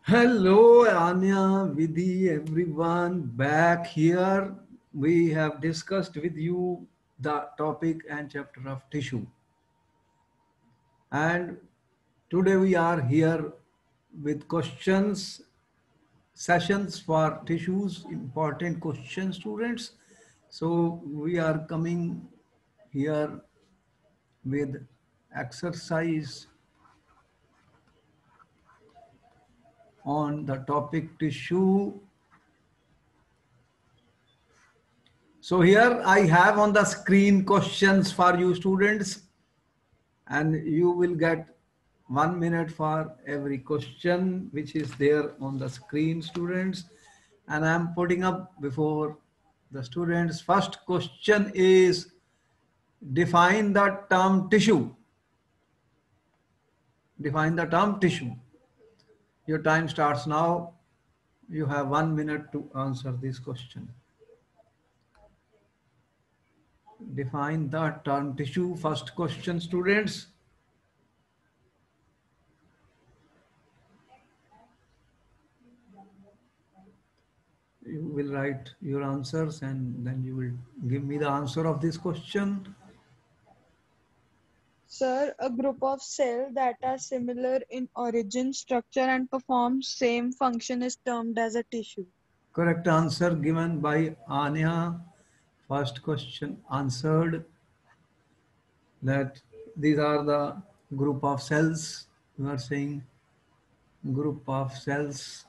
Hello, Anya, Vidhi, everyone back here. We have discussed with you the topic and chapter of tissue. And today we are here with questions, sessions for tissues, important questions, students. So we are coming here with exercise on the topic tissue. So here I have on the screen questions for you students, and you will get 1 minute for every question which is there on the screen, students. And I'm putting up before the students. First question is, define the term tissue. Define the term tissue. Your time starts now. You have 1 minute to answer this question. Define the term tissue. First question, students. You will write your answers and then you will give me the answer of this question. Sir, a group of cells that are similar in origin, structure, and perform same function is termed as a tissue. Correct answer given by Anya. First question answered, that these are the group of cells. We are saying group of cells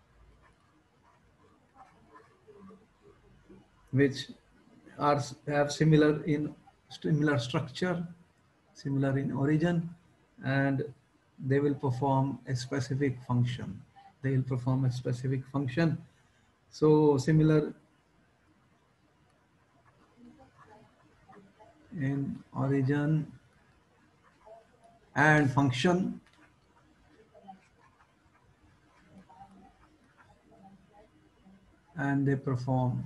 which are have similar structure, similar in origin, and they will perform a specific function. They will perform a specific function. So similar in origin and function, and they perform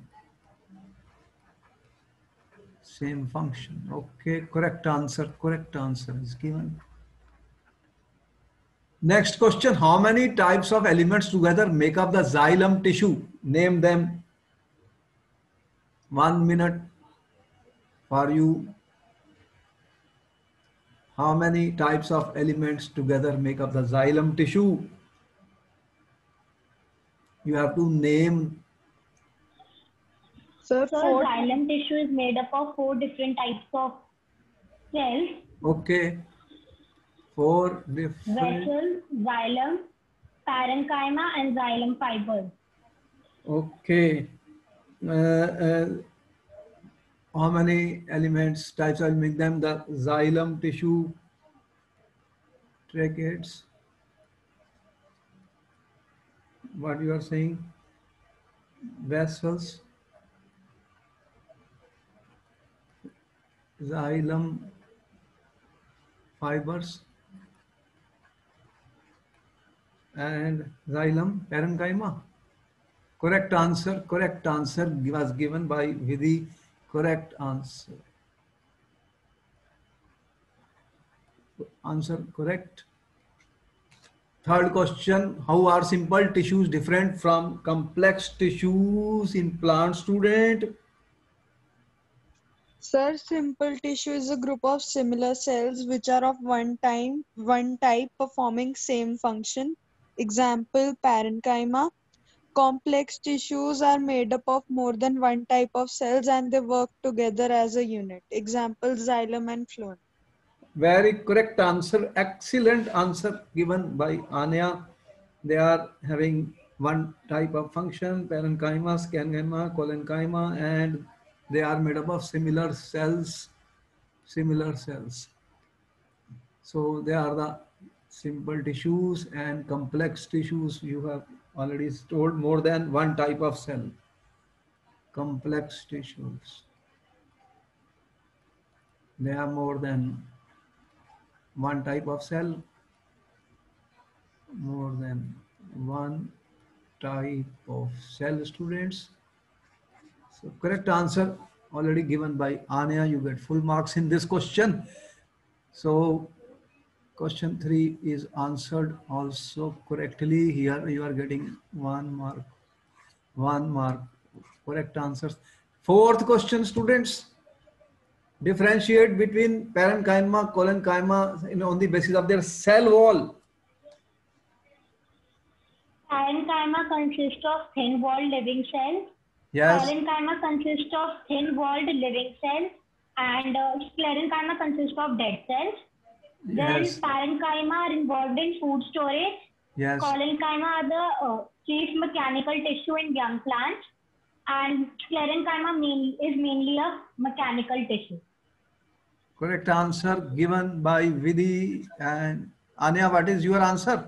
same function. Okay, correct answer is given. Next question, how many types of elements together make up the xylem tissue? Name them. 1 minute for you. How many types of elements together make up the xylem tissue? You have to name. Sir, So xylem tissue is made up of 4 different types of cells. Okay. 4 different. Vessel, xylem, parenchyma, and xylem fibers. Okay. How many elements, types, I'll make them. The xylem tissue, tracheids. What you are saying? Vessels, xylem fibers, and xylem parenchyma. Correct answer was given by Vidhi. Correct answer. Answer correct. Third question, how are simple tissues different from complex tissues in plant, student? Sir, simple tissue is a group of similar cells which are of one type performing same function. Example, parenchyma. Complex tissues are made up of more than one type of cells and they work together as a unit. Example, xylem and phloem. Very correct answer. Excellent answer given by Anya. They are having one type of function, parenchyma, scanchyma, collenchyma, and they are made up of similar cells. So they are the simple tissues, and complex tissues you have already told more than one type of cell. Complex tissues, they have more than one type of cell, more than one type of cell, students. So correct answer already given by Anya. You get full marks in this question. So Question 3 is answered also correctly. Here you are getting 1 mark. 1 mark. Correct answers. Fourth question, students. Differentiate between parenchyma, collenchyma on the basis of their cell wall. Parenchyma consists of thin-walled living cells. Yes. Collenchyma consists of thin-walled living cells, and sclerenchyma consists of dead cells. Yes. Then parenchyma are involved in food storage. Yes. Collenchyma are the chief mechanical tissue in young plants, and sclerenchyma is mainly a mechanical tissue. Correct answer given by Vidhi and Anya. What is your answer?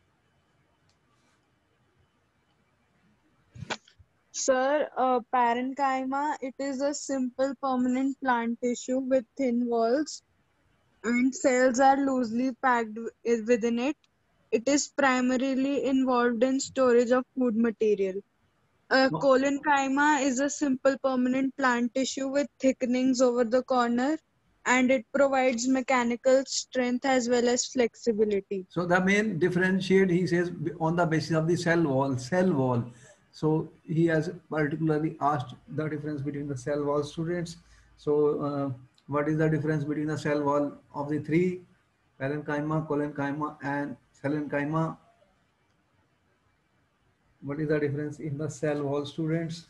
Sir, parenchyma, it is a simple permanent plant tissue with thin walls and cells are loosely packed within it. It is primarily involved in storage of food material. Collenchyma is a simple permanent plant tissue with thickenings over the corner and it provides mechanical strength as well as flexibility. So the main differentiate, he says, on the basis of the cell wall, cell wall. So he has particularly asked the difference between the cell wall, students. So what is the difference between the cell wall of the three, parenchyma, collenchyma and selencyma? What is the difference in the cell wall, students?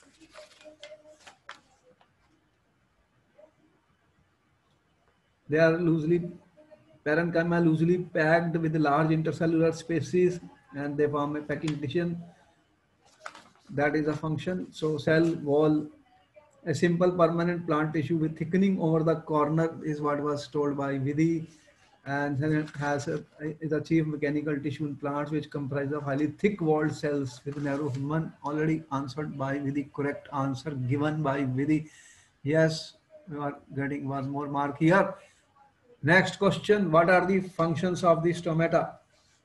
They are loosely, parenchyma loosely packed with large intercellular spaces and they form a packing tissue. That is a function. So cell wall, a simple permanent plant tissue with thickening over the corner is what was told by Vidhi, and then it has is a chief mechanical tissue in plants which comprise of highly thick walled cells with narrow human. Already answered by Vidhi. Correct answer given by Vidhi. Yes, we are getting one more mark here. Next question, what are the functions of the stomata?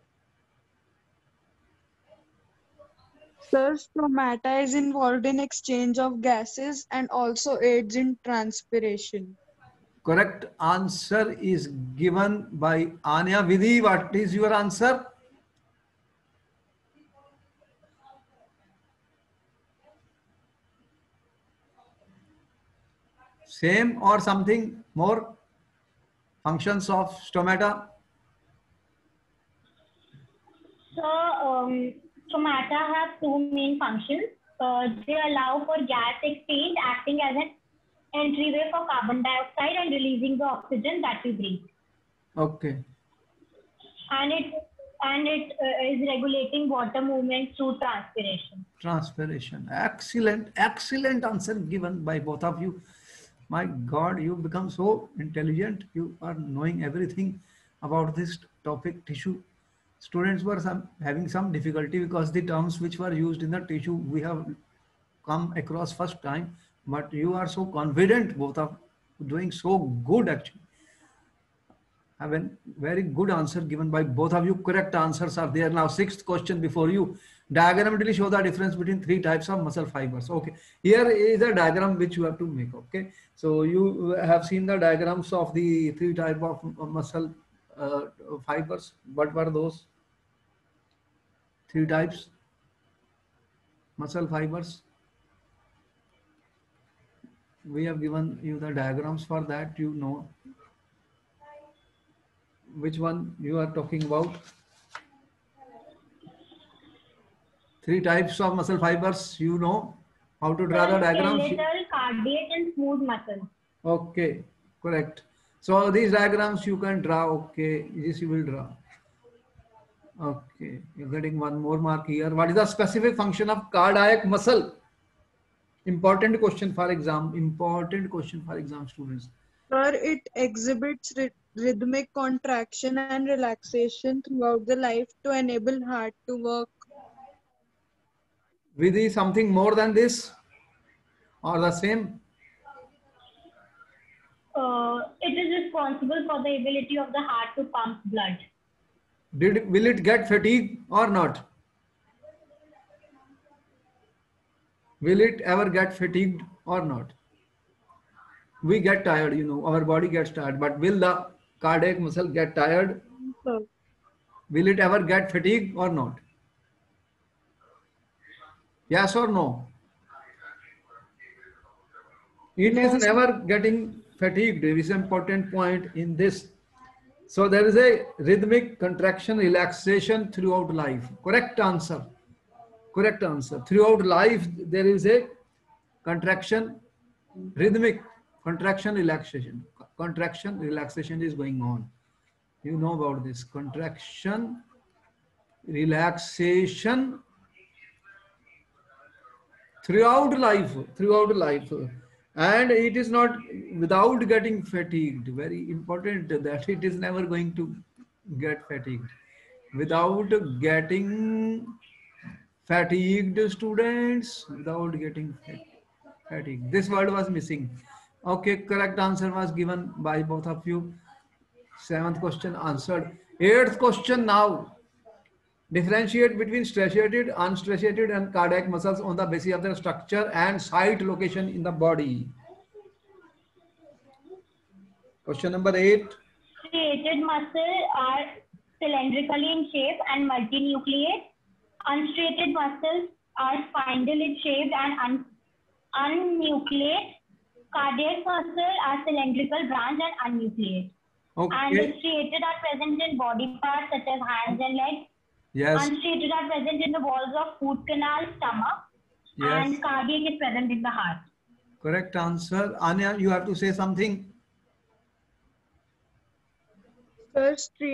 Sir, stomata is involved in exchange of gases and also aids in transpiration. Correct answer is given by Anya. Vidhi, what is your answer? Same or something more? Functions of stomata? So, stomata have two main functions. They allow for gas exchange, acting as an entryway for carbon dioxide and releasing the oxygen that we breathe. Okay. And it is regulating water movement through transpiration. Transpiration. Excellent, excellent answer given by both of you. My God, you become so intelligent. You are knowing everything about this topic, tissue. Students were having some difficulty because the terms which were used in the tissue we have come across first time, but you are so confident, both of doing so good actually. Have a very good answer given by both of you. Correct answers are there. Now, sixth question before you. Diagrammatically show the difference between three types of muscle fibers. Okay. Here is a diagram which you have to make. Okay. So you have seen the diagrams of the three type of muscle fibers. What were those? Three types muscle fibers. We have given you the diagrams for that. You know which one you are talking about. Three types of muscle fibers. You know how to draw the diagrams. Skeletal, cardiac, and smooth muscle. Okay, correct. So these diagrams you can draw. Okay, this you will draw. Okay, you're getting one more mark here. What is the specific function of cardiac muscle? Important question for exam. Important question for exam, students. Sir, it exhibits rhythmic contraction and relaxation throughout the life to enable heart to work. Vidhi, something more than this or the same? It is responsible for the ability of the heart to pump blood. Will it get fatigued or not? Will it ever get fatigued or not? We get tired, you know, our body gets tired, but will the cardiac muscle get tired? So, Will it ever get fatigue or not? Yes or no? It is no, sir. never getting fatigued. There is an important point in this. So there is a rhythmic contraction relaxation throughout life. Correct answer. Correct answer. Throughout life, there is a contraction, rhythmic contraction relaxation. Contraction relaxation is going on. You know about this. Contraction, relaxation throughout life. And it is not without getting fatigued. Very important that it is never going to get fatigued. Without getting fatigued, students, without getting fatigued. This word was missing. Okay, correct answer was given by both of you. Seventh question answered. Eighth question now. Differentiate between strachiated, unstrachiated, and cardiac muscles on the basis of their structure and site location in the body. Question number 8. Striated muscles are cylindrically in shape and multinucleate. Unstriated muscles are spindle shaped and unnucleate. Cardiac muscles are cylindrical, branched, and unnucleate. And the Okay. striated are present in body parts such as hands and legs. Yes. Unstriated are present in the walls of food canal, stomach, Yes. and cardiac is present in the heart. Correct answer. Anya, you have to say something. Sir,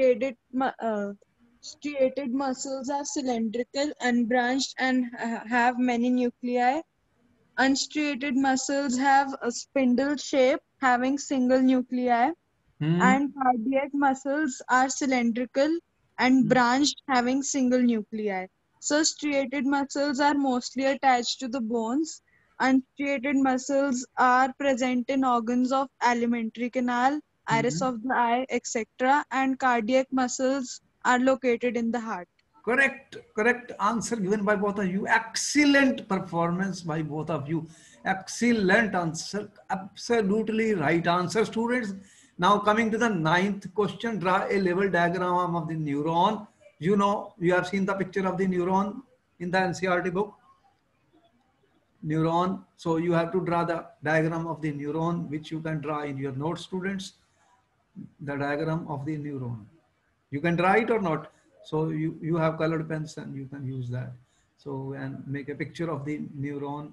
striated muscles are cylindrical, unbranched, and have many nuclei. Unstriated muscles have a spindle shape, having single nuclei, Hmm. and cardiac muscles are cylindrical and branched, having single nuclei. So, striated muscles are mostly attached to the bones. Unstriated muscles are present in organs of alimentary canal, iris Hmm. of the eye, etc., and cardiac muscles are located in the heart. Correct answer given by both of you. Excellent performance by both of you. Excellent answer. Absolutely right answer, students. Now coming to the ninth question, draw a level diagram of the neuron. You know, you have seen the picture of the neuron in the NCERT book. Neuron. So you have to draw the diagram of the neuron, which you can draw in your notes, students. The diagram of the neuron. You can draw it or not. So you have colored pens and you can use that. So and make a picture of the neuron.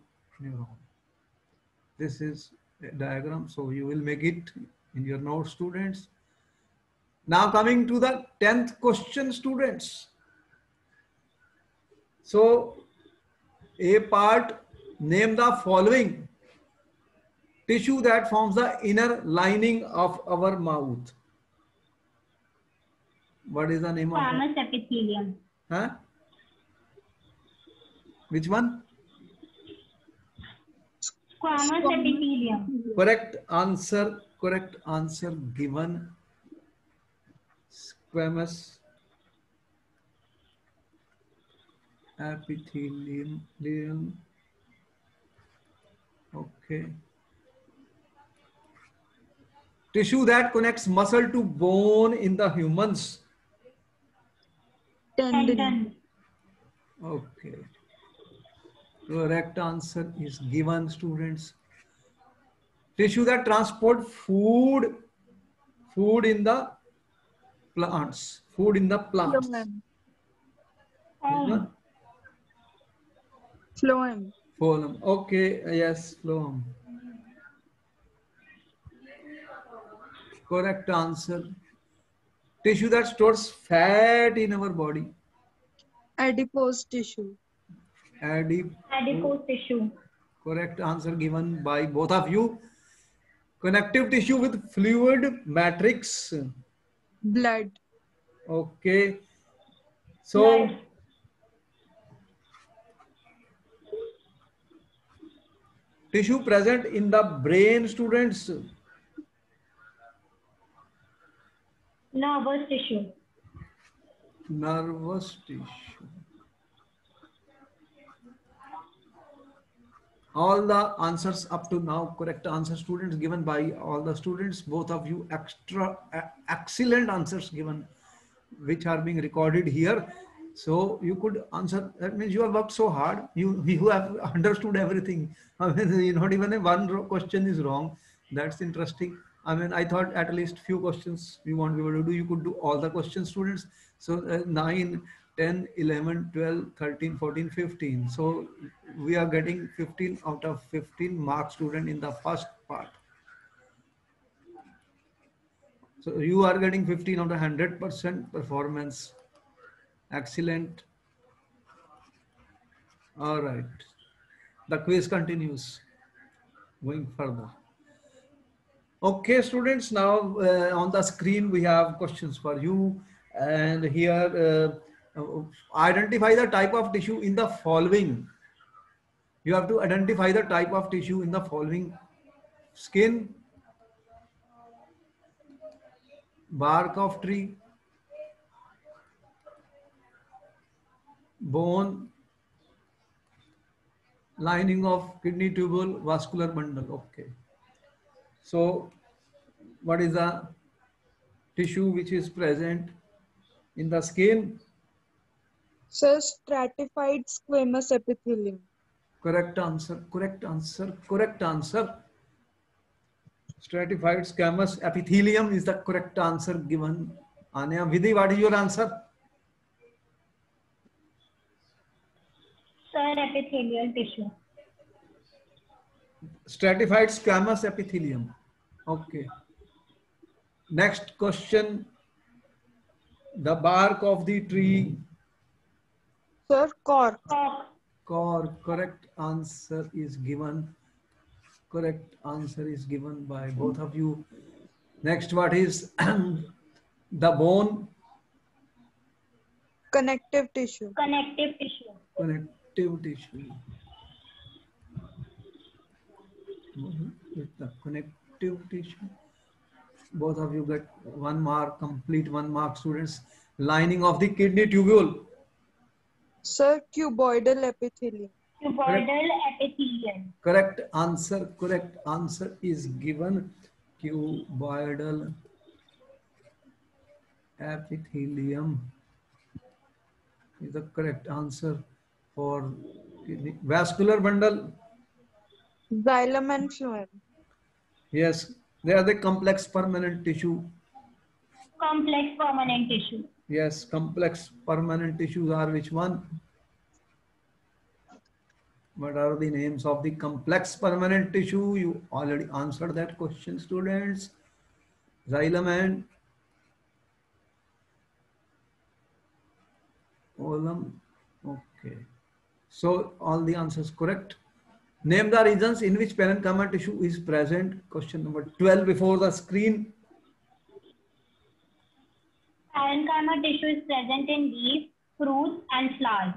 This is a diagram. So you will make it in your notes, students. Now coming to the 10th question, students. So a part, name the following tissue that forms the inner lining of our mouth. What is the name of that? Squamous epithelium. Huh? Which one? Squamous epithelium. Correct answer given. Squamous epithelium. Okay. Tissue that connects muscle to bone in the humans. Tendon. Tendon. Okay. Correct answer is given, students. Tissue that transport food in the plants. Food in the plants. Phloem. Which one? Phloem. Phloem. Okay, yes, phloem. Correct answer. Tissue that stores fat in our body. Adipose tissue. Adipose tissue. Correct answer given by both of you. Connective tissue with fluid matrix. Blood. Okay. So, Blood. tissue present in the brain, students. Nervous tissue. Nervous tissue. All the answers up to now, correct answer students given by all the students, both of you excellent answers given, which are being recorded here. So you could answer, that means you have worked so hard, you have understood everything. I mean, not even one question is wrong. That's interesting. I mean, I thought at least few questions you won't be able to do. You could do all the questions, students. So 9, 10, 11, 12, 13, 14, 15. So we are getting 15 out of 15 mark student in the first part. So you are getting 15 out of 100% performance. Excellent. All right. The quiz continues. Going further. Okay, students, now on the screen we have questions for you. And here, identify the type of tissue in the following. You have to identify the type of tissue in the following: skin, bark of tree, bone, lining of kidney tubule, vascular bundle. Okay. So what is the tissue which is present in the skin? Sir, stratified squamous epithelium. Correct answer, correct answer, correct answer. Stratified squamous epithelium is the correct answer given. Anya, Vidhi, what is your answer? Sir, epithelial tissue. Stratified squamous epithelium. Okay. Next question. The bark of the tree. Sir, cork. Correct answer is given. Correct answer is given by both of you. Next, what is the bone? Connective tissue. Connective tissue. Connective tissue. The connective tissue. Both of you get 1 mark, complete 1 mark, students. Lining of the kidney tubule. Sir, cuboidal epithelium. Cuboidal epithelium. Correct answer is given. Cuboidal epithelium is the correct answer for kidney. Vascular bundle. Xylem and phloem. Yes, they are the complex permanent tissue. Complex permanent tissue. Yes, complex permanent tissues are which one? What are the names of the complex permanent tissue? You already answered that question, students. Xylem and phloem. Okay. So all the answers correct. Name the regions in which parenchyma tissue is present. Question number 12 before the screen. Parenchyma tissue is present in leaves, fruits, and flowers.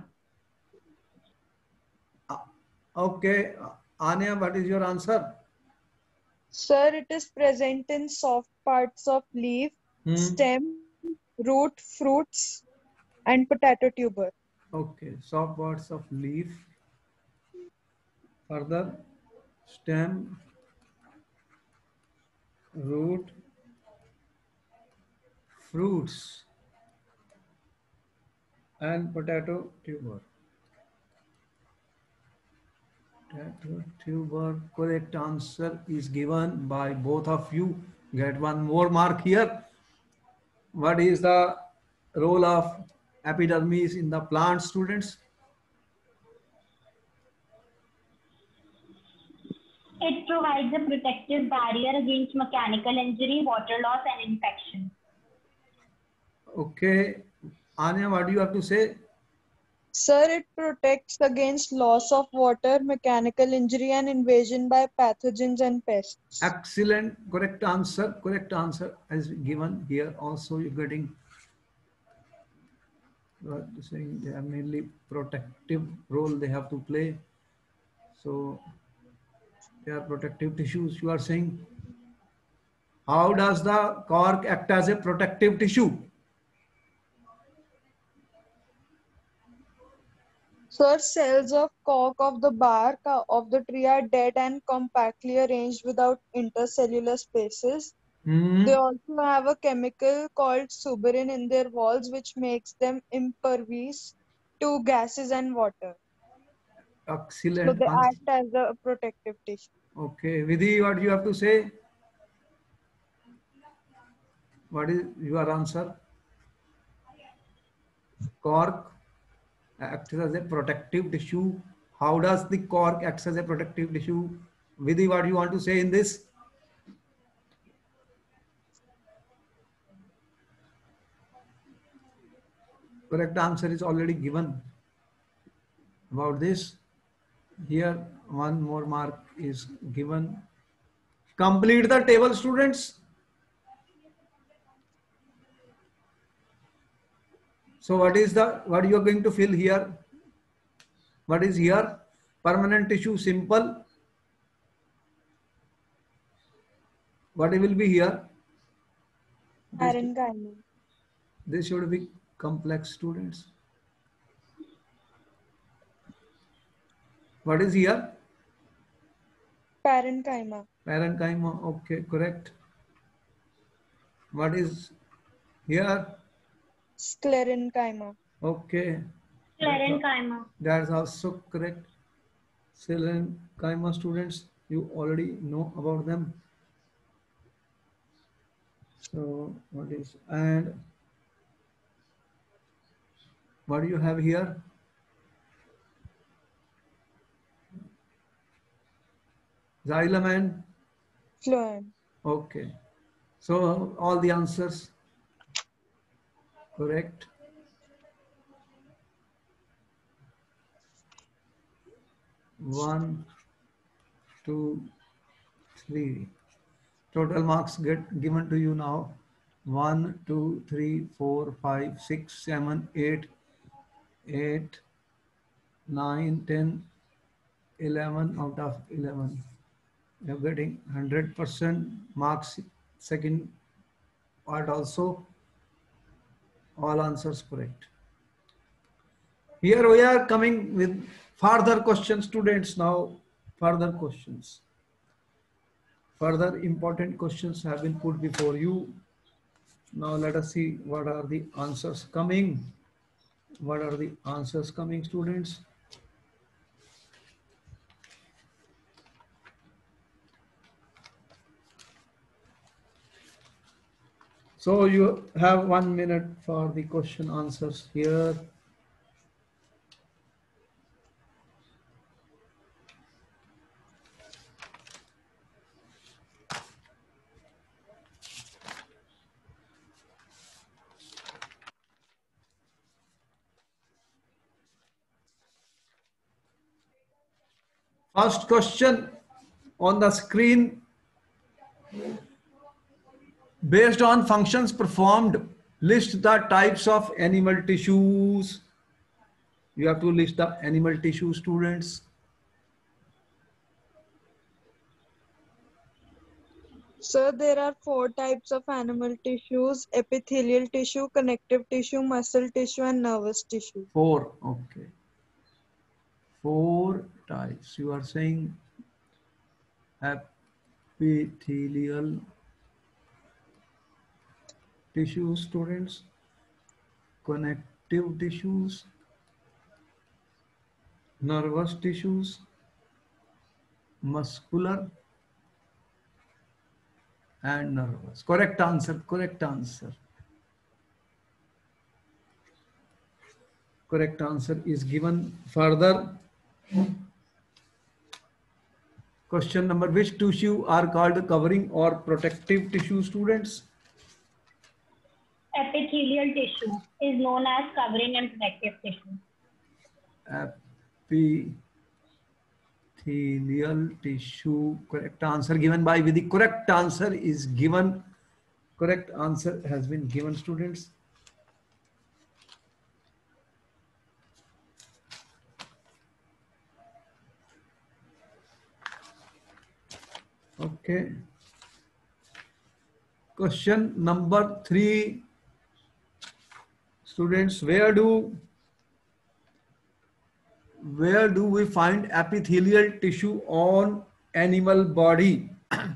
Okay. Anya, what is your answer? Sir, it is present in soft parts of leaf, stem, root, fruits, and potato tuber. Okay. Soft parts of leaf. Further, stem, root, fruits, and potato tuber. Potato tuber. Correct answer is given by both of you. Get 1 more mark here. What is the role of epidermis in the plant, students? It provides a protective barrier against mechanical injury, water loss, and infection. Okay. Anya, what do you have to say? Sir, it protects against loss of water, mechanical injury, and invasion by pathogens and pests. Excellent. Correct answer. Correct answer is given here. Also, you're getting saying they are mainly protective role they have to play. So they are protective tissues. You are saying, how does the cork act as a protective tissue? So cells of cork of the bark of the tree are dead and compactly arranged without intercellular spaces. They Hmm. also have a chemical called suberin in their walls, which makes them impervious to gases and water. So Excellent they answer. act as a protective tissue. Okay, Vidhi, what do you have to say? What is your answer? Cork acts as a protective tissue. How does the cork act as a protective tissue? Vidhi, what do you want to say in this? Correct answer is already given about this. Here, one more mark is given. Complete the table, students. So what you are going to fill here? What is here? Permanent tissue, simple. What will be here? This, Parenchyma. this should be complex, students. What is here? Parenchyma. Parenchyma. Okay, correct. What is here? Sclerenchyma. Okay. Sclerenchyma. That's also correct. Parenchyma, students, you already know about them. So what is, and what do you have here? Xylem and Phloem. okay. So all the answers correct. One, two, three. Total marks get given to you now. 1, 2, 3, 4, 5, 6, 7, 8, 8, 9, 10, 11 out of 11. You're getting 100% marks. Second part also, all answers correct. Here we are coming with further questions, students. Now, further questions. Further important questions have been put before you. Now let us see what are the answers coming. What are the answers coming, students? So you have 1 minute for the question answers here. First question on the screen. Based on functions performed, list the types of animal tissues. You have to list the animal tissue, students. So there are 4 types of animal tissues: epithelial tissue, connective tissue, muscle tissue, and nervous tissue. 4. Okay. 4 types. You are saying epithelial tissues, students, connective tissues, nervous tissues, muscular, and nervous. Correct answer. Correct answer. Correct answer is given. Further, question number, which tissue are called covering or protective tissue, students? Epithelial tissue is known as covering and protective tissue. Epithelial tissue. Correct answer given by Vidhi. Correct answer is given. Correct answer has been given, students. Okay. Question number 3. Students, where do where do we find epithelial tissue on animal body?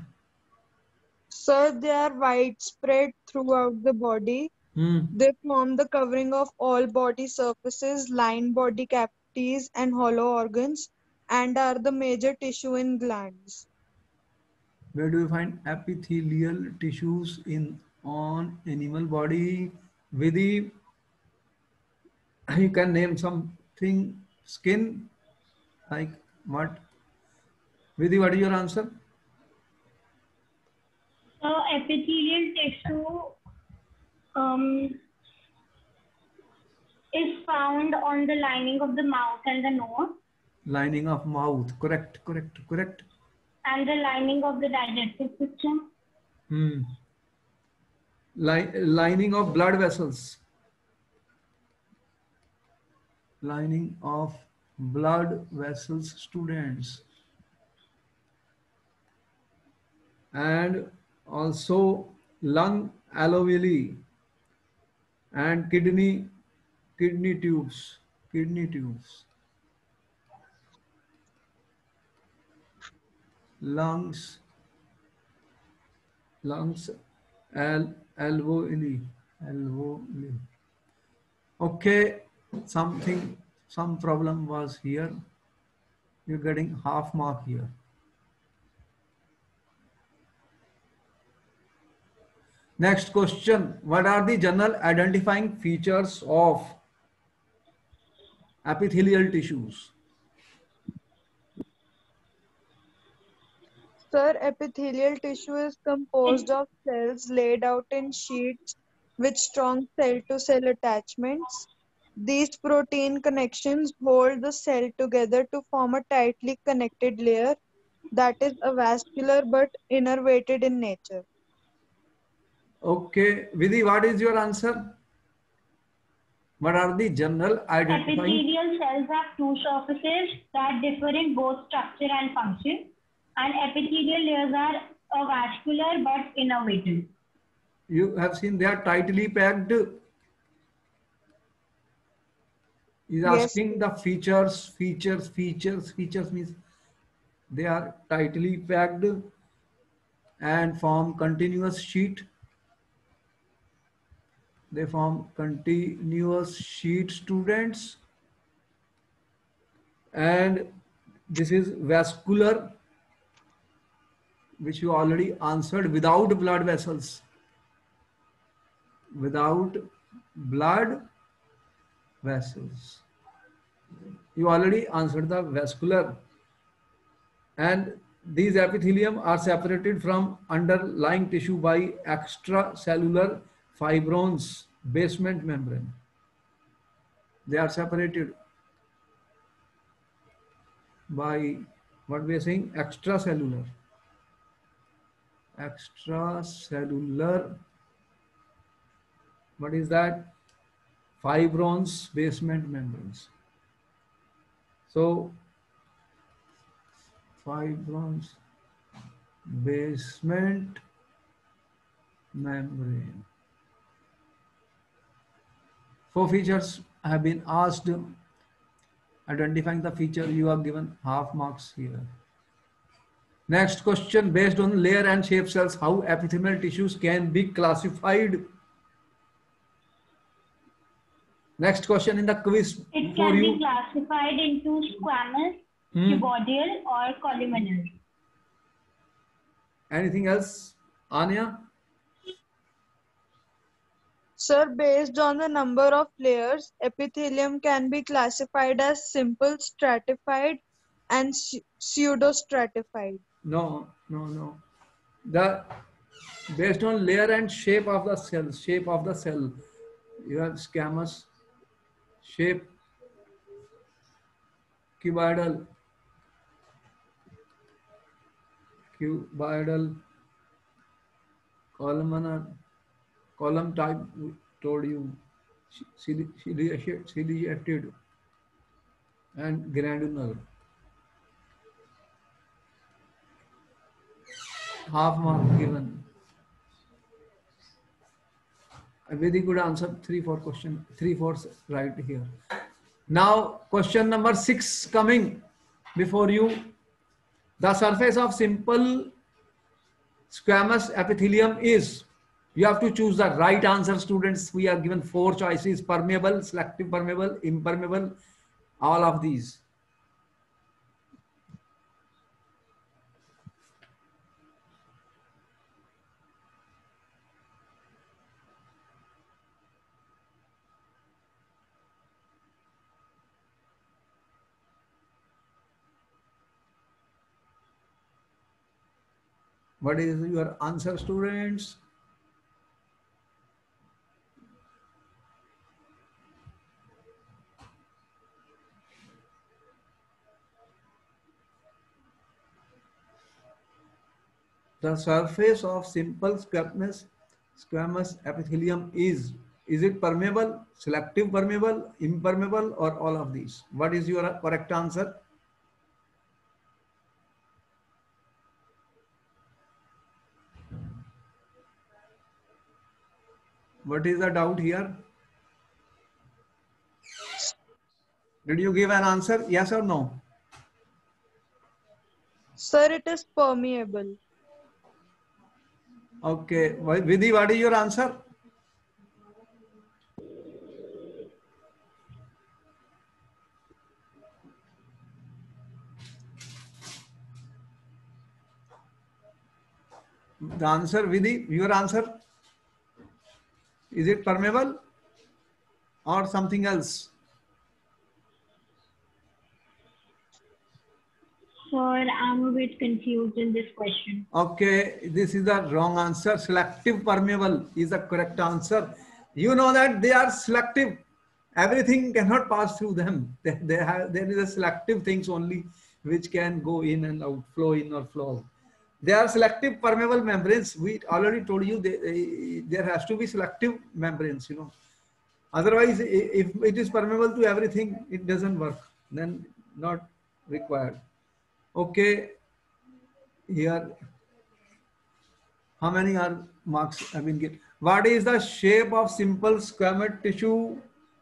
Sir, they are widespread throughout the body. Hmm. They form the covering of all body surfaces, line body cavities, and hollow organs, and are the major tissue in glands. Where do we find epithelial tissues in on animal body? Vidhi, you can name something. Skin, like what? Vidhi, what is your answer? Epithelial tissue is found on the lining of the mouth and the nose, Lining of mouth. Correct, correct, correct. and the lining of the digestive system. Hmm. Lining of blood vessels. Lining of blood vessels, students. And also lung alveoli and kidney tubes, lungs, alveoli. Okay, some problem was here. You're getting half mark here. Next question. What are the general identifying features of epithelial tissues? Sir, epithelial tissue is composed of cells laid out in sheets with strong cell-to-cell attachments. These protein connections hold the cell together to form a tightly connected layer that is avascular but innervated in nature. Okay, Vidhi, what is your answer? What are the general identifying? Epithelial cells have two surfaces that differ in both structure and function, and epithelial layers are avascular but innervated. You have seen they are tightly packed. Is Yes, asking the features means they are tightly packed and form continuous sheet. They form continuous sheet, students. And this is vascular, which you already answered, without blood vessels. Without blood vessels. You already answered the vascular. And these epithelium are separated from underlying tissue by extracellular fibrons, basement membrane. They are separated by what we are saying, extracellular. Extracellular, what is that? Fibrons, basement membranes. So fibrons, basement membrane. 4 features have been asked. Identifying the feature, you are given half marks here. Next question, based on layer and shape cells, how epithelial tissues can be classified? Next question in the quiz It for can be you. classified into squamous, cuboidal, or columnar. Anything else, Anya? sir, based on the number of layers, epithelium can be classified as simple stratified and pseudostratified. No. The based on layer and shape of the cell, you have squamous, shape, cuboidal, columnar, column type. We told you, ciliated, and granular. Half mark given. A very good answer. 3-4 question. 3-4 right here. Now question number 6 coming before you. The surface of simple squamous epithelium is, you have to choose the right answer, students. We are given 4 choices: permeable, selective permeable, impermeable, all of these. What is your answer, students? The surface of simple squamous epithelium is it permeable, selective permeable, impermeable, or all of these? What is your correct answer? What is the doubt here? Did you give an answer? Yes or no? Sir, it is permeable. Okay. Vidhi, what is your answer? The answer, Vidhi, your answer? Is it permeable or something else? Sir, I'm a bit confused in this question. Okay, this is the wrong answer. Selective permeable is the correct answer. You know that they are selective. Everything cannot pass through them. There is a selective things only which can go in and out, flow in or flow out. They are selective permeable membranes. We already told you there has to be selective membranes, you know. Otherwise, if it is permeable to everything, it doesn't work. Then not required. Okay, here, how many are marks have been given? What is the shape of simple squamous tissue?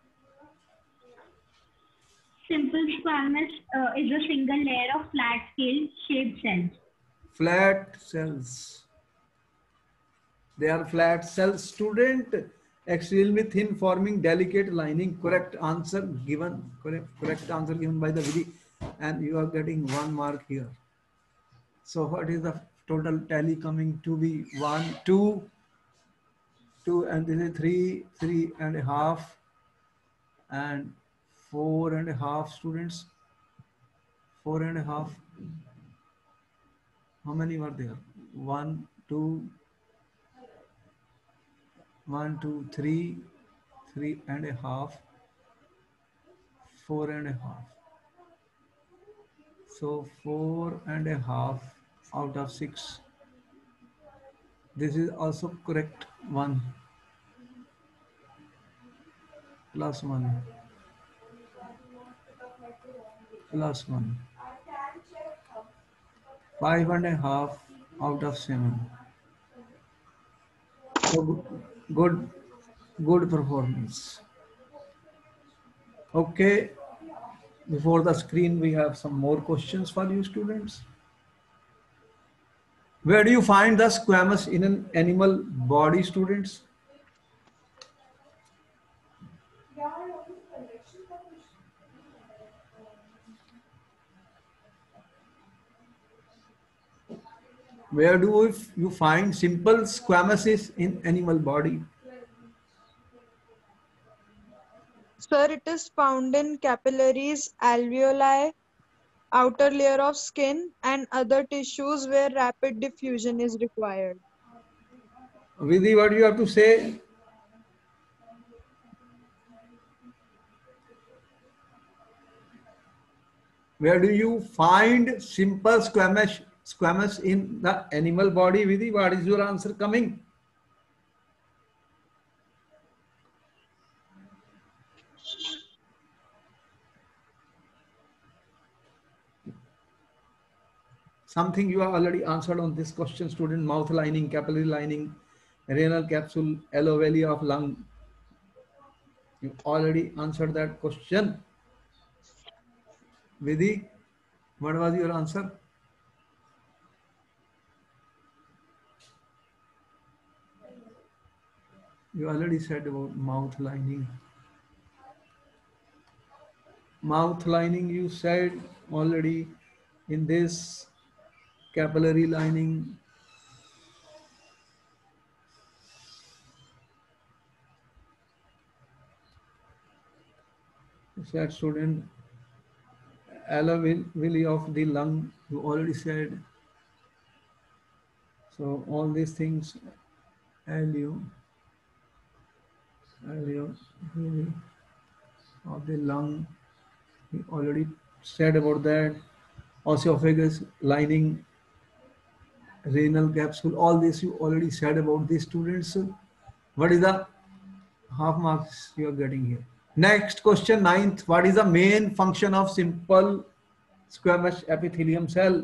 Simple squamous is a single layer of flat scale shaped cells. Flat cells. They are flat cells, student. Extremely thin, forming delicate lining. Correct answer given. Correct answer given by the Vidhi, and you are getting 1 mark here. So what is the total tally coming to be? 1, 2, 2, and this is 3, 3.5, and 4.5, students. 4.5. How many were there? 1, 2, 1, 2, 3, 3.5, 4.5. So 4.5 out of 6. This is also correct. 1 plus 1 plus 1. 5.5 out of 7. So good performance. Okay. Before the screen, we have some more questions for you, students. Where do you find the squamous in an animal body, students? Where do you find simple squamous in animal body? Sir, it is found in capillaries, alveoli, outer layer of skin, and other tissues where rapid diffusion is required. Vidhi, what do you have to say? Where do you find simple squamous in the animal body, Vidhi? What is your answer coming? Something you have already answered on this question, student. Mouth lining, capillary lining, renal capsule, alveoli of lung. You already answered that question. Vidhi, what was your answer? You already said about mouth lining. Mouth lining, you said already in this capillary lining. You said student alveoli of the lung, you already said. So all these things, alveoli of the lung, we already said about that. Esophagus lining, renal capsule, all this you already said about these students. What is the half marks you are getting here? Next question, ninth. What is the main function of simple squamous epithelium cell?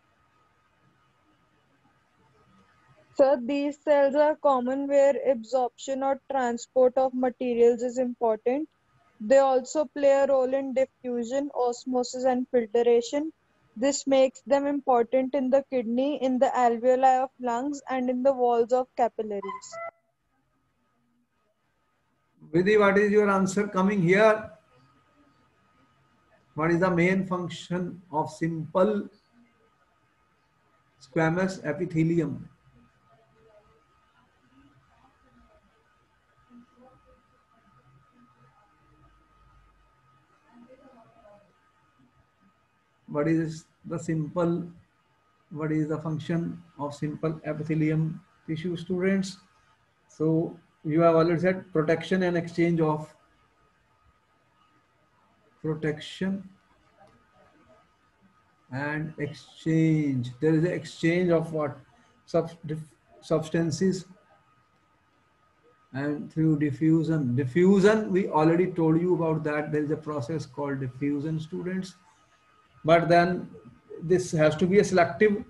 Sir, these cells are common where absorption or transport of materials is important. They also play a role in diffusion, osmosis, and filtration. This makes them important in the kidney, in the alveoli of lungs, and in the walls of capillaries. Vidhi, what is your answer coming here? What is the main function of simple squamous epithelium? What is the function of simple epithelium tissue, students? So you have already said protection and exchange of protection and exchange. There is an exchange of what? Substances, and through diffusion. Diffusion, we already told you about that. There is a process called diffusion, students. But then this has to be a selective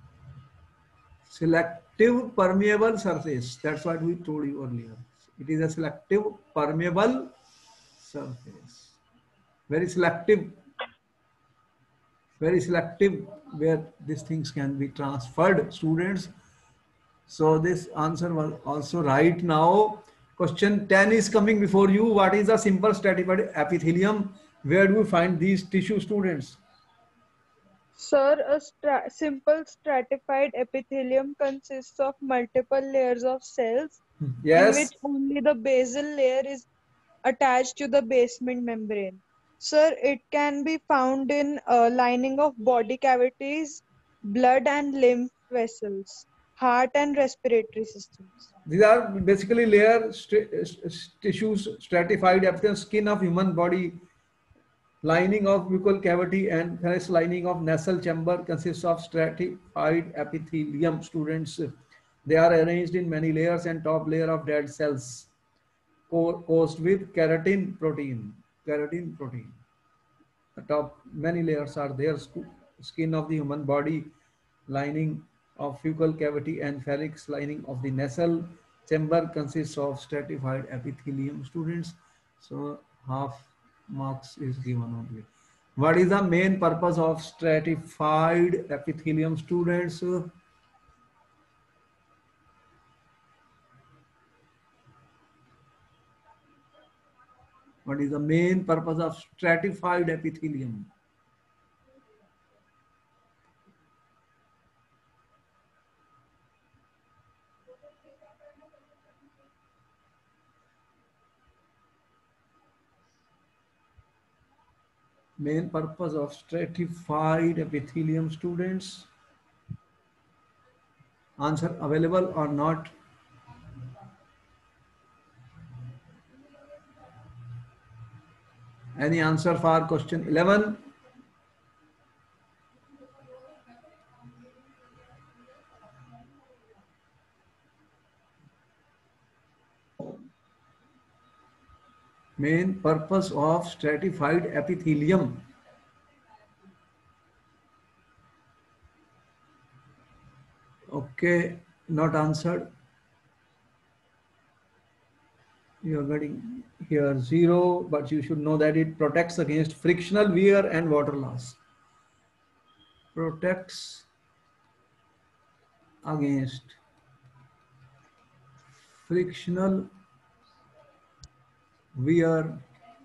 permeable surface. That's what we told you earlier. It is a selective permeable surface. Very selective where these things can be transferred, students. So this answer was also right. Now question 10 is coming before you. What is a simple stratified epithelium? Where do we find these tissue, students? Sir, a simple stratified epithelium consists of multiple layers of cells in Yes. which only the basal layer is attached to the basement membrane. Sir, it can be found in lining of body cavities, blood and lymph vessels, heart and respiratory systems. These are basically tissues stratified after the skin of human body, lining of buccal cavity and thymus lining of nasal chamber consists of stratified epithelium, students. They are arranged in many layers and top layer of dead cells coated with keratin protein. Keratin protein. The top many layers are there. Skin of the human body, lining of buccal cavity and pharynx lining of the nasal chamber consists of stratified epithelium, students. So half marks is given only. What is the main purpose of stratified epithelium, students? What is the main purpose of stratified epithelium? Main purpose of stratified epithelium, students? Answer available or not? Any answer for question 11? Main purpose of stratified epithelium. Okay, not answered. You are getting here 0, but you should know that it protects against frictional wear and water loss. Protects against frictional wear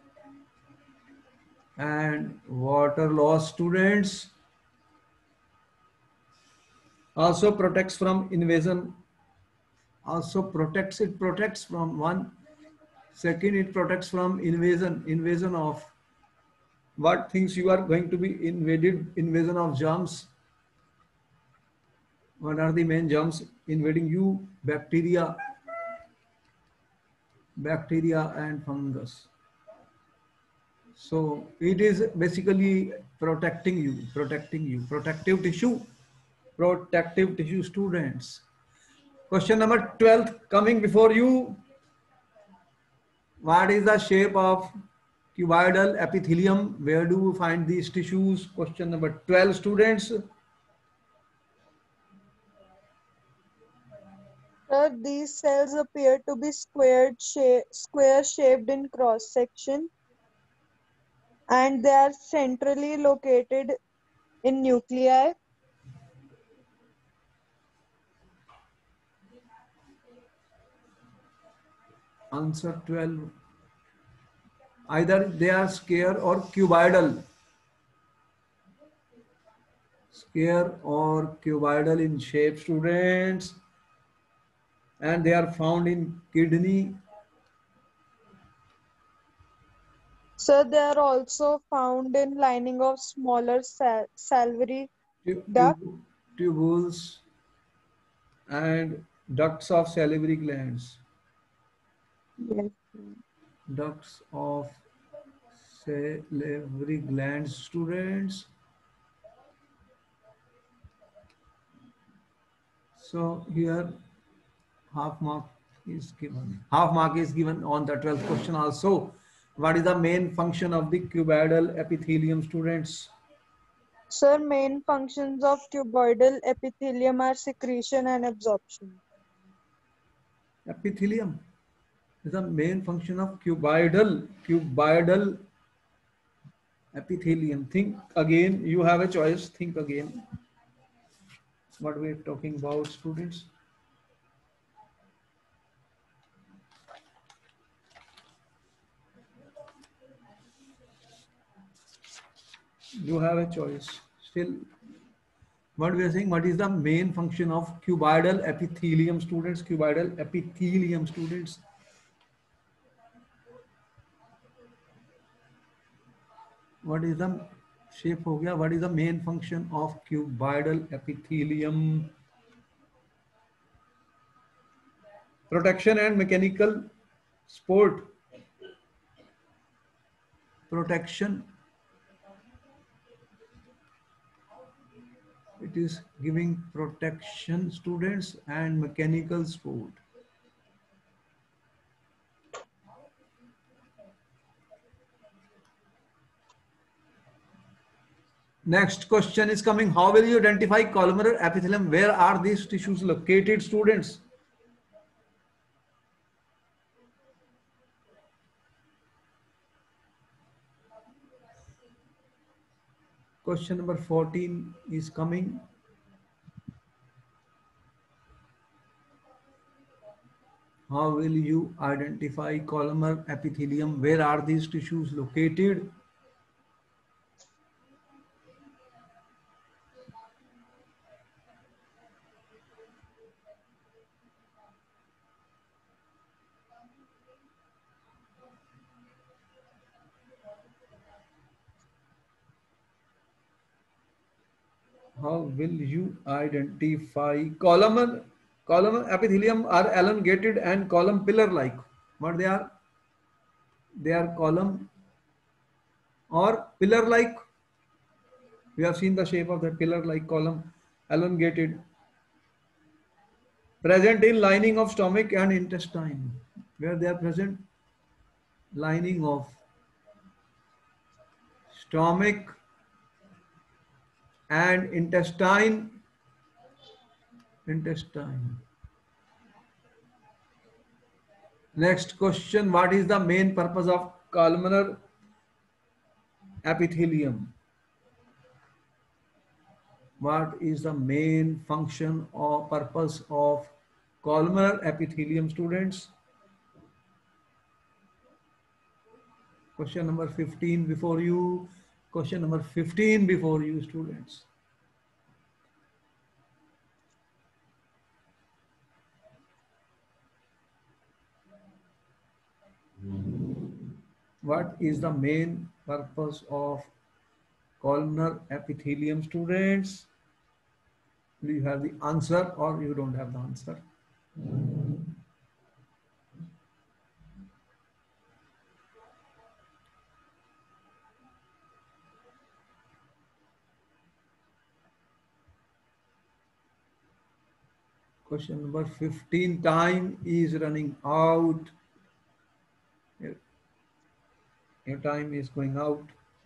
and water loss, students. Also protects from invasion. Also protects, it protects from one. Second, it protects from invasion of what things you are going to be invaded, invasion of germs. What are the main germs invading you? Bacteria and fungus. So it is basically protecting you. Protective tissue, students. Question number 12 coming before you. What is the shape of cuboidal epithelium? Where do you find these tissues? Question number 12, students. Sir, these cells appear to be square shaped in cross section, and they are centrally located in nuclei. Answer 12. Either they are square or cuboidal. Square or cuboidal in shape, students. And they are found in kidney. Sir, they are also found in lining of smaller salivary duct. Tubules and ducts of salivary glands. Yes. Ducts of salivary glands, students. So here half mark is given. Half mark is given on the 12th question also. What is the main function of the cuboidal epithelium, students? Sir, main functions of cuboidal epithelium are secretion and absorption. Epithelium is the main function of cuboidal epithelium. Think again. You have a choice. Think again. What we are talking about, students? You have a choice. Still, what we are saying, what is the main function of cuboidal epithelium, students? Cuboidal epithelium, students. What is the shape हो गया? What is the main function of cuboidal epithelium? Protection and mechanical support. Protection. It is giving protection, students, and mechanical support. Next question is coming. How will you identify columnar epithelium? Where are these tissues located, students? Question number 14 is coming. How will you identify columnar epithelium? Where are these tissues located? How will you identify columnar epithelium are elongated and column pillar like? What they are? They are column or pillar like. We have seen the shape of the pillar like column, elongated. Present in lining of stomach and intestine. Where they are present? Lining of stomach and intestine. Next question, what is the main purpose of columnar epithelium? What is the main function or purpose of columnar epithelium, students? Question number 15 before you. Question number 15 before you, students. What is the main purpose of columnar epithelium, students? Do you have the answer or you don't have the answer? Question number 15, time is running out. Your time is going out.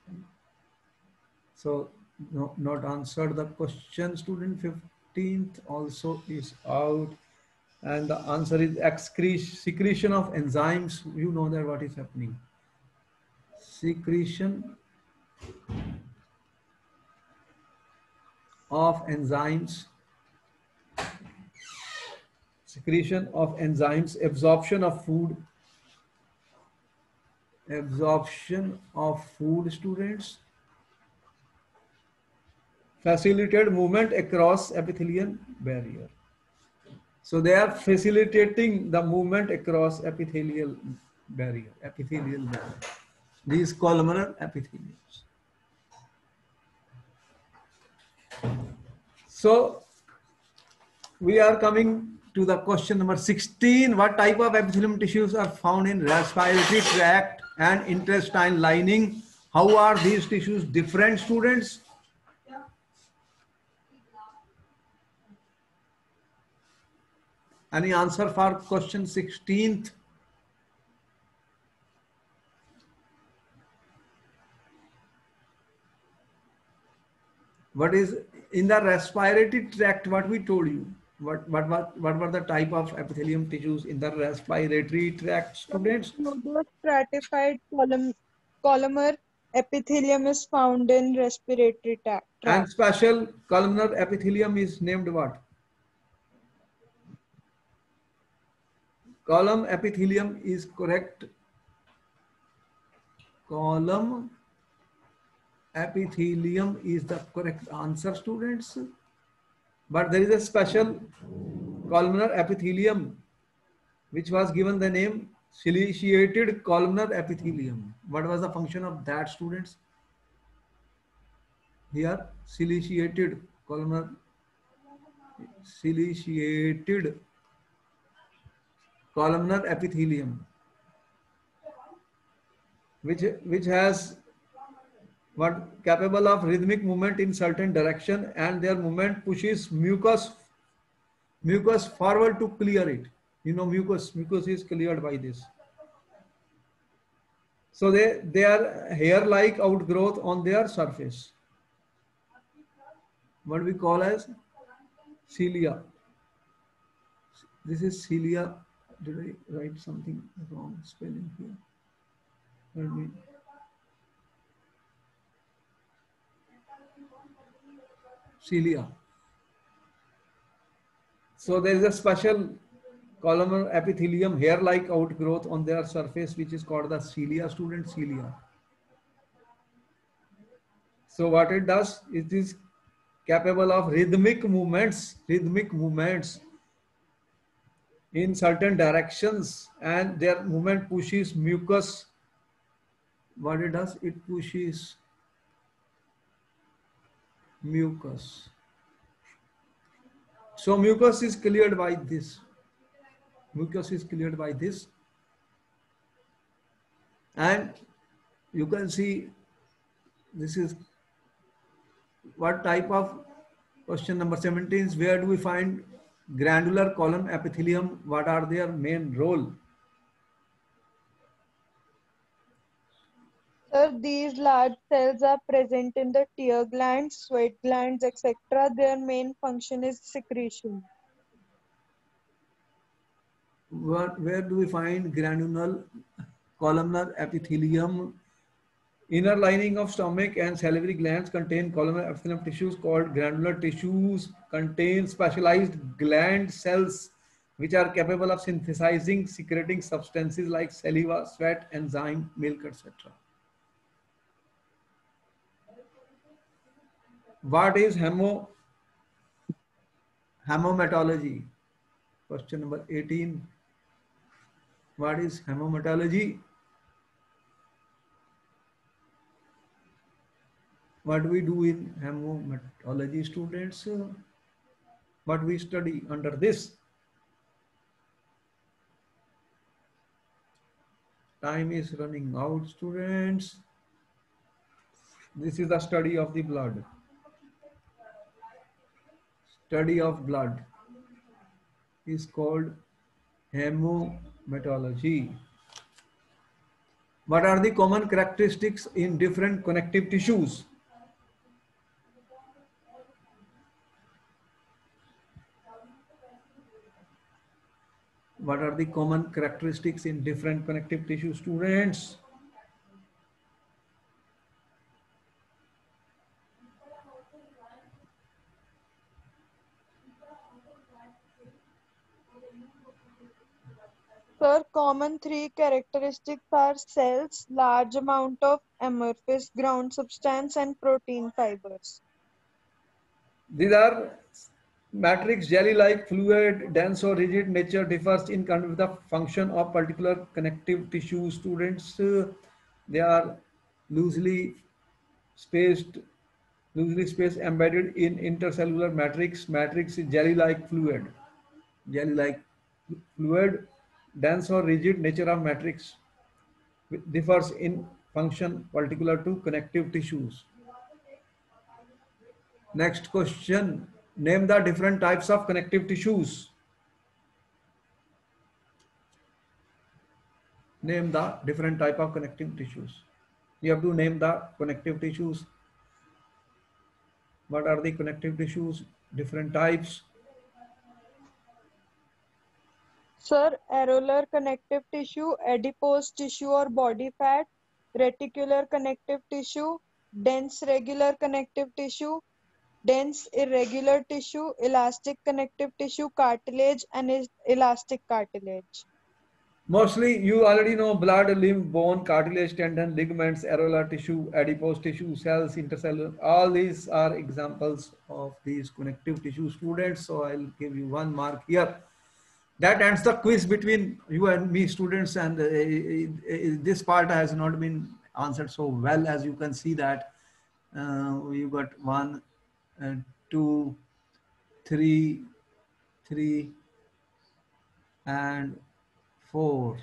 So no, not answered the question, student. 15th also is out. And the answer is secretion of enzymes. You know that what is happening. Secretion of enzymes. Secretion of enzymes, absorption of food. Absorption of food, students. Facilitated movement across epithelial barrier. So they are facilitating the movement across epithelial barrier. These columnar epitheliums. So we are coming to the question number 16. What type of epithelium tissues are found in respiratory tract and intestine lining? How are these tissues different, students? Any answer for question 16th? What is in the respiratory tract? What we told you? What were the type of epithelium tissues in the respiratory tract, students? Stratified columnar epithelium is found in respiratory tract. And special columnar epithelium is named what? Column epithelium is correct. Column epithelium is the correct answer, students. But there is a special columnar epithelium which was given the name ciliated columnar epithelium. What was the function of that, students? Here, ciliated columnar epithelium, which has what capable of rhythmic movement in certain direction, and their movement pushes mucus forward to clear it. You know, mucus is cleared by this. So they are hair-like outgrowth on their surface. What we call as cilia. This is cilia. Did I write something wrong spelling here? Let me. Cilia. So there is a special columnar epithelium, hair-like outgrowth on their surface, which is called the cilia, student, cilia. So what it does, it is capable of rhythmic movements in certain directions, and their movement pushes mucus. What it does, it pushes mucus. So mucus is cleared by this. And you can see this is what type of question number 17 is, where do we find granular column epithelium? What are their main role? Sir, these large cells are present in the tear glands, sweat glands, etc. Their main function is secretion. where do we find granule columnar epithelium? Inner lining of stomach and salivary glands contain columnar epithelium tissues called granular tissues, contain specialized gland cells which are capable of synthesizing, secreting substances like saliva, sweat, enzyme, milk, etc. What is hemomatology? Question number 18. What is hemomatology? What do we do in hemomatology, students? What we study under this? Time is running out, students. This is the study of the blood. Study of blood is called hemomatology. What are the common characteristics in different connective tissues? What are the common characteristics in different connective tissue, students? Sir, common three characteristics are cells, large amount of amorphous ground substance, and protein fibers. These are matrix jelly-like fluid, dense or rigid nature differs in kind with the function of particular connective tissue. Students, they are loosely spaced, loosely spaced embedded in intercellular matrix. Matrix is jelly-like fluid, jelly-like fluid, dense or rigid nature of matrix differs in function particular to connective tissues. Next question. Name the different types of connective tissues. Name the different type of connective tissues. You have to name the connective tissues. What are the connective tissues? Different types. Sir, areolar connective tissue, adipose tissue or body fat, reticular connective tissue, dense regular connective tissue, dense irregular tissue, elastic connective tissue, cartilage, and elastic cartilage. Mostly you already know blood, lymph, bone, cartilage, tendon, ligaments, areolar tissue, adipose tissue, cells, intercellular. All these are examples of these connective tissue, students. So I'll give you 1 mark here. That ends the quiz between you and me, students, and this part has not been answered so well. As you can see that you got 1, 2, 3, 3, and 4.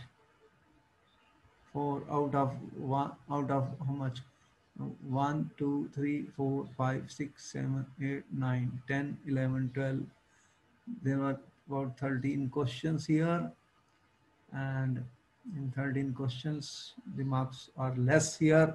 4 out of 1, out of how much? 1, 2, 3, 4, 5, 6, 7, 8, 9, 10, 11, 12. There were about 13 questions here, and in 13 questions the marks are less here,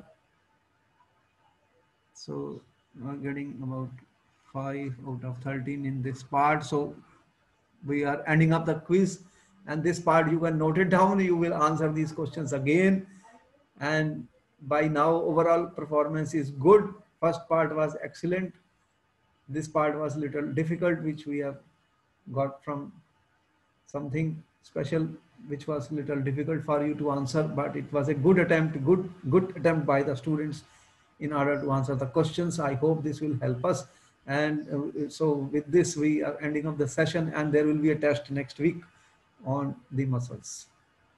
so we're getting about 5 out of 13 in this part. So we are ending up the quiz, and this part you can note it down. You will answer these questions again, and by now overall performance is good. First part was excellent. This part was little difficult, which we have got from something special, which was little difficult for you to answer, but it was a good attempt, good attempt by the students in order to answer the questions. I hope this will help us. And so with this, we are ending up the session, and there will be a test next week on the muscles.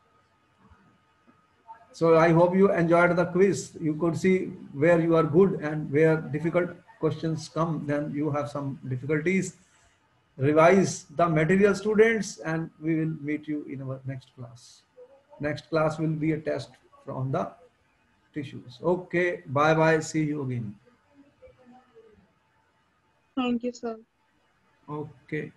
So I hope you enjoyed the quiz. You could see where you are good and where difficult questions come, then you have some difficulties. Revise the material, students, and we will meet you in our next class. Next class will be a test from the tissues. Okay, bye bye. See you again. Thank you, sir. Okay.